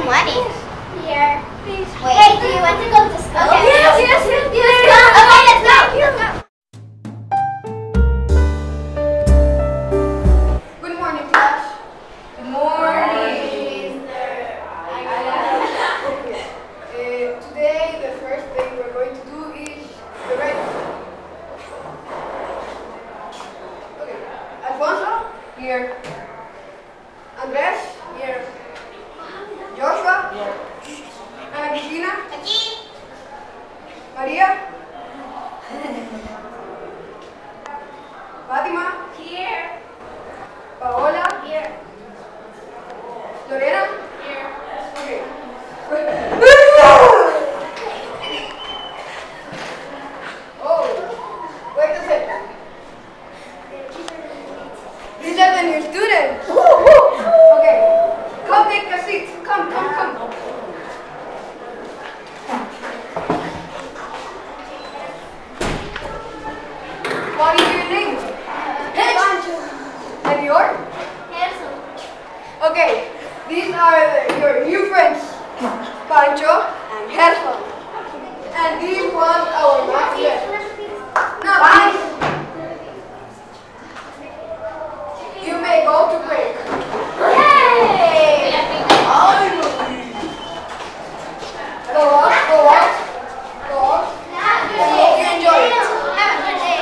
money. Here. Wait. Hey, do you want to go to school? Okay. Yes. Let's go. Good morning, class. Good morning. Today, the first thing we're going to do is the register. Okay. Alfonso? Here. Andres? Here. Joshua? Here. Ana Cristina? Aquí. María? Fátima? Here. Paola? Here. Lorena? Here. Okay. Oh, wait a second. These are the new students. Okay, come take a seat. Come. What is your name? Pancho. And yours? Hazel. Okay, these are your new friends, Pancho and Hazel. And these was our math lesson. Now, you may go to break. Yay! Go on. You enjoy it. Have a good day.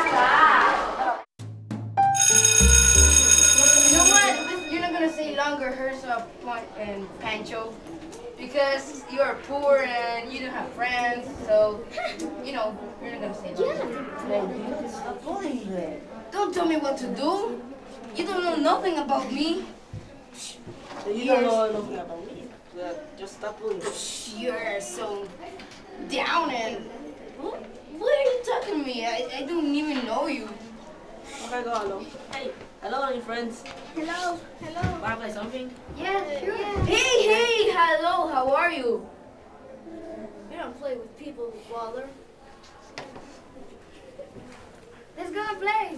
You know what? You're not gonna say longer Hersa and Pancho because you are poor and you don't have friends. So, you know, you're not gonna say longer. Stop bullying her. Don't tell me what to do. You don't know nothing about me. You don't know nothing about me. Just stop bullying her. You're so down and what are you talking to me? I don't even know you. Okay, go hello. Hey, hello, any friends? Hello. Wanna play something? Yeah, sure. Hey, hello, how are you? We don't play with people, Waller. Let's go and play.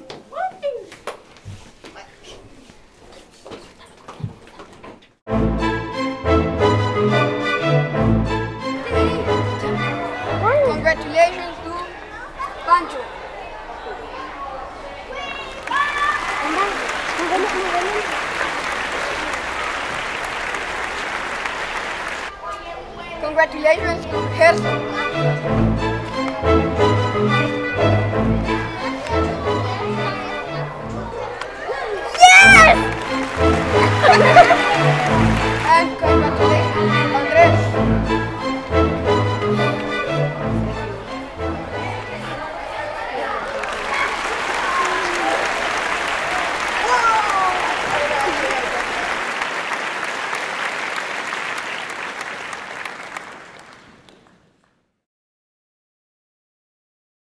Congratulations to Pancho. Congratulations to Hazel. And congratulations